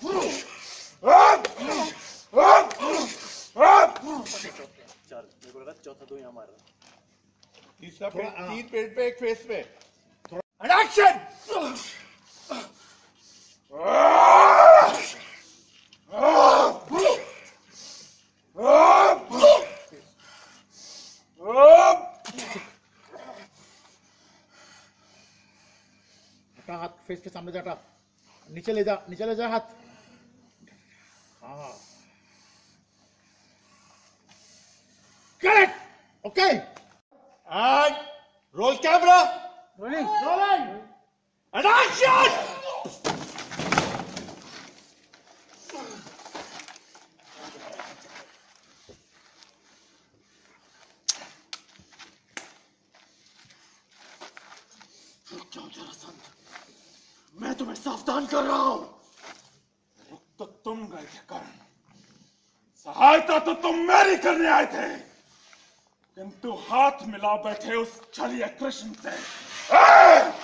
चौथा दो यहाँ मार रहा, तीसरा पे, तीन पेड़ पे एक फेस पे। एक्शन। हाथ फेस के सामने जाटा, नीचे ले जा हाथ। हाँ correct, okay. And roll camera, rolling and action. रुक जाओ जरासंध, मैं तुम्हें सावधान कर रहा हूं। रुक तो तुम गए थे कर्ण, सहायता तो तुम मेरी करने आए थे, किंतु हाथ मिला बैठे उस छलिया कृष्ण से।